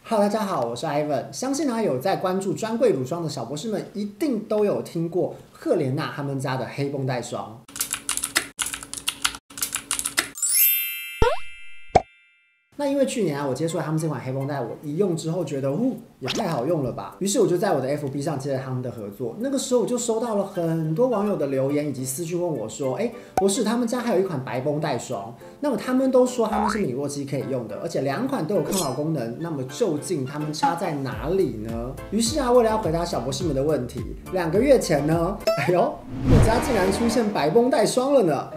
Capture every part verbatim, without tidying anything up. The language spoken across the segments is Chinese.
Hello， 大家好，我是 Ivan。相信啊，有在关注专柜乳霜的小博士们，一定都有听过赫莲娜他们家的黑绷带霜。那因为去年啊，我接触了他们这款黑绷带，我一用之后觉得，呜，也太好用了吧！于是我就在我的 F B 上接了他们的合作。那个时候我就收到了很多网友的留言以及私讯问我说，哎，博士，他们家还有一款白绷带霜，那么他们都说他们是米洛基可以用的，而且两款都有抗老功能，那么究竟他们差在哪里呢？于是啊，为了要回答小博士们的问题，两个月前呢，哎呦，我家竟然出现白绷带霜了呢！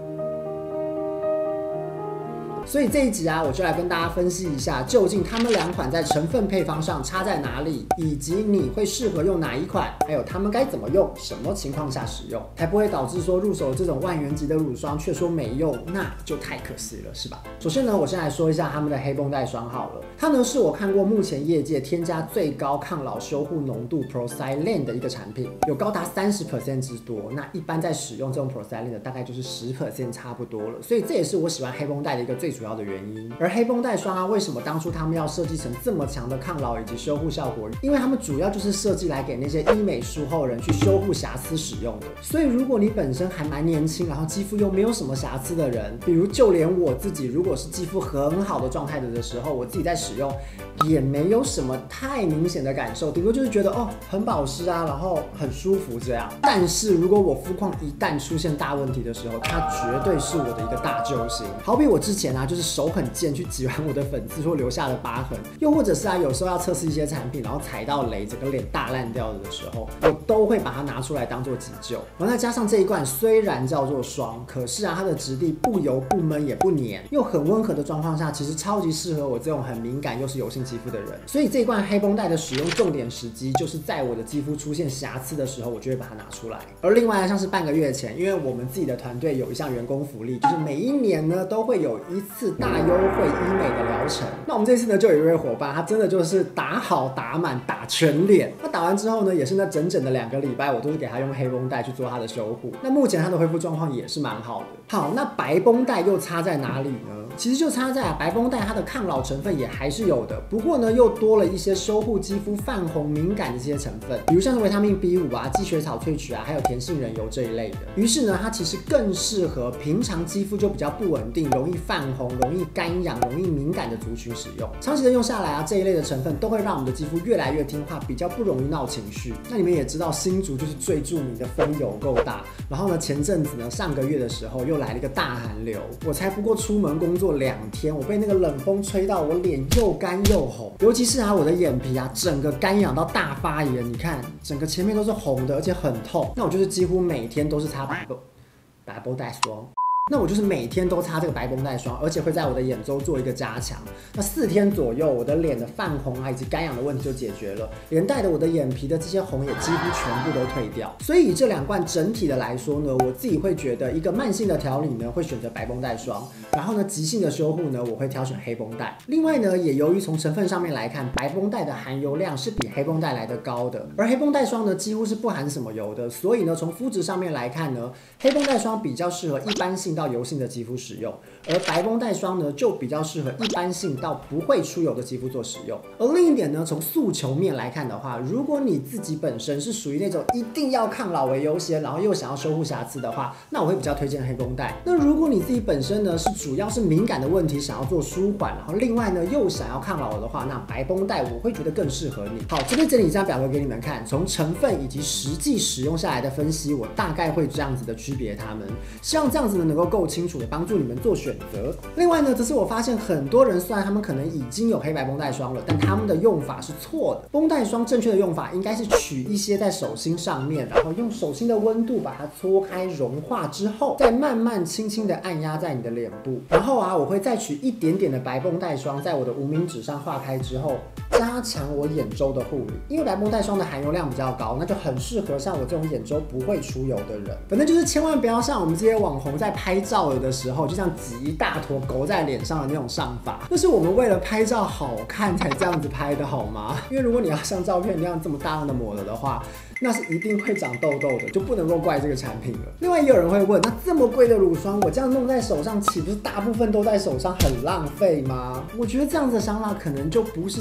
所以这一集啊，我就来跟大家分析一下，究竟他们两款在成分配方上差在哪里，以及你会适合用哪一款，还有他们该怎么用，什么情况下使用，才不会导致说入手这种万元级的乳霜却说没用，那就太可惜了，是吧？首先呢，我先来说一下他们的黑绷带霜好了，它呢是我看过目前业界添加最高抗老修护浓度 Procyclen 的一个产品，有高达 百分之三十 之多。那一般在使用这种 Procyclen 的大概就是 百分之十 差不多了，所以这也是我喜欢黑绷带的一个最主要的原因。而黑绷带霜啊，为什么当初他们要设计成这么强的抗老以及修护效果？因为他们主要就是设计来给那些医美术后人去修护瑕疵使用的。所以如果你本身还蛮年轻，然后肌肤又没有什么瑕疵的人，比如就连我自己，如果是肌肤很好的状态的时候，我自己在使用也没有什么太明显的感受，顶多就是觉得哦很保湿啊，然后很舒服这样。但是如果我肤况一旦出现大问题的时候，它绝对是我的一个大救星。好比我之前啊，就是手很贱去挤完我的粉刺或留下的疤痕，又或者是啊有时候要测试一些产品，然后踩到雷，整个脸大烂掉的时候，我都会把它拿出来当做急救。然后再加上这一罐虽然叫做霜，可是啊它的质地不油不闷也不黏，又很温和的状况下，其实超级适合我这种很敏感又是油性肌肤的人。所以这一罐黑绷带的使用重点时机，就是在我的肌肤出现瑕疵的时候，我就会把它拿出来。而另外像是半个月前，因为我们自己的团队有一项员工福利，就是每一年呢都会有一次大优惠医美的疗程。那我们这次呢就有一位伙伴，他真的就是打好打满打全脸。那打完之后呢，也是那整整的两个礼拜，我都是给他用黑绷带去做他的修护。那目前他的恢复状况也是蛮好的。好，那白绷带又差在哪里呢？其实就差在啊，白绷带它的抗老成分也还是有的，不过呢又多了一些修护肌肤泛红敏感的这些成分，比如像是维他命 B 五 啊、积雪草萃取啊，还有甜杏仁油这一类的。于是呢，它其实更适合平常肌肤就比较不稳定、容易泛红、容易干痒、容易敏感的族群使用。长期的用下来啊，这一类的成分都会让我们的肌肤越来越听话，比较不容易闹情绪。那你们也知道，新竹就是最著名的风有够大。然后呢，前阵子呢，上个月的时候又来了一个大寒流，我才不过出门工作两天，我被那个冷风吹到，我脸又干又红，尤其是啊，我的眼皮啊，整个干痒到大发炎，你看，整个前面都是红的，而且很痛。那我就是几乎每天都是擦白绷白绷带霜。那我就是每天都擦这个白绷带霜，而且会在我的眼周做一个加强。那四天左右，我的脸的泛红啊以及干痒的问题就解决了，连带的我的眼皮的这些红也几乎全部都退掉。所以以这两罐整体的来说呢，我自己会觉得一个慢性的调理呢会选择白绷带霜，然后呢急性的修护呢我会挑选黑绷带。另外呢，也由于从成分上面来看，白绷带的含油量是比黑绷带来的高的，而黑绷带霜呢几乎是不含什么油的，所以呢从肤质上面来看呢，黑绷带霜比较适合一般性到油性的肌肤使用，而白绷带霜呢就比较适合一般性到不会出油的肌肤做使用。而另一点呢，从诉求面来看的话，如果你自己本身是属于那种一定要抗老为优先，然后又想要修护瑕疵的话，那我会比较推荐黑绷带。那如果你自己本身呢是主要是敏感的问题，想要做舒缓，然后另外呢又想要抗老的话，那白绷带我会觉得更适合你。好，这边整理一张表格给你们看，从成分以及实际使用下来的分析，我大概会这样子的区别它们，希望这样子呢能够够清楚的帮助你们做选择。另外呢，则是我发现很多人虽然他们可能已经有黑白绷带霜了，但他们的用法是错的。绷带霜正确的用法应该是取一些在手心上面，然后用手心的温度把它搓开融化之后，再慢慢轻轻的按压在你的脸部。然后啊，我会再取一点点的白绷带霜，在我的无名指上化开之后，加强我眼周的护理。因为白绷带霜的含油量比较高，那就很适合像我这种眼周不会出油的人。反正就是千万不要像我们这些网红在拍照的时候，就这样挤一大坨勾在脸上的那种上法，那是我们为了拍照好看才这样子拍的好吗？因为如果你要像照片那样这么大量的抹了的话，那是一定会长痘痘的，就不能够怪这个产品了。另外也有人会问，那这么贵的乳霜，我这样弄在手上，岂不是大部分都在手上，很浪费吗？我觉得这样子的想法可能就不是这么正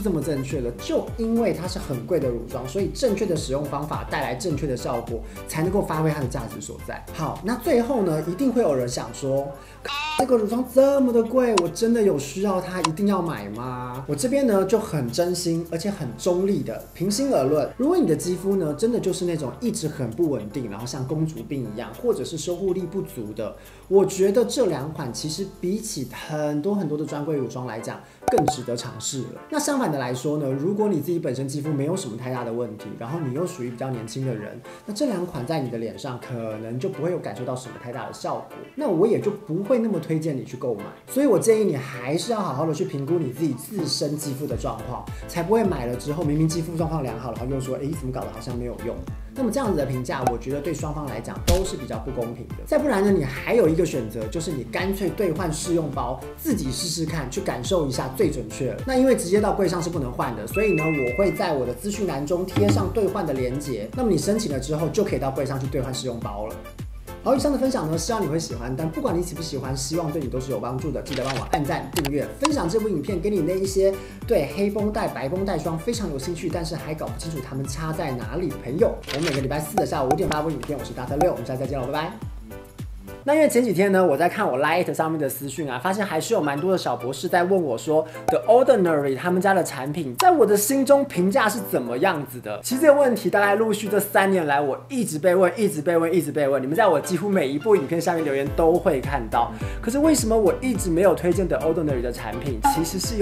确的，就因为它是很贵的乳霜，所以正确的使用方法带来正确的效果，才能够发挥它的价值所在。好，那最后呢，一定会有人想说，这个乳霜这么的贵，我真的有需要它一定要买吗？我这边呢就很真心，而且很中立的，平心而论，如果你的肌肤呢真的就是那种一直很不稳定，然后像公主病一样，或者是修护力不足的，我觉得这两款其实比起很多很多的专柜乳霜来讲，更值得尝试了。那相反的来说呢，如果你自己本身肌肤没有什么太大的问题，然后你又属于比较年轻的人，那这两款在你的脸上可能就不会有感受到什么太大的效果，那我也就不会那么推荐你去购买。所以我建议你还是要好好的去评估你自己自身肌肤的状况，才不会买了之后明明肌肤状况良好，然后又说，哎，怎么搞得好像没有用。那么这样子的评价，我觉得对双方来讲都是比较不公平的。再不然呢，你还有一个选择，就是你干脆兑换试用包，自己试试看，去感受一下最准确了。那因为直接到柜上是不能换的，所以呢，我会在我的资讯栏中贴上兑换的连结。那么你申请了之后，就可以到柜上去兑换试用包了。好，以上的分享呢，希望你会喜欢。但不管你喜不喜欢，希望对你都是有帮助的。记得帮我按赞、订阅、分享这部影片给你那一些对黑绷带、白绷带霜非常有兴趣，但是还搞不清楚它们差在哪里的朋友。我每个礼拜四的下午五点发布影片，我是大特六，我们下次再见了，拜拜。那因为前几天呢，我在看我 Light 上面的私讯啊，发现还是有蛮多的小博士在问我说 ，The Ordinary 他们家的产品，在我的心中评价是怎么样子的？其实这个问题大概陆续这三年来，我一直被问，一直被问，一直被问。你们在我几乎每一部影片下面留言都会看到。可是为什么我一直没有推荐 The Ordinary 的产品？其实是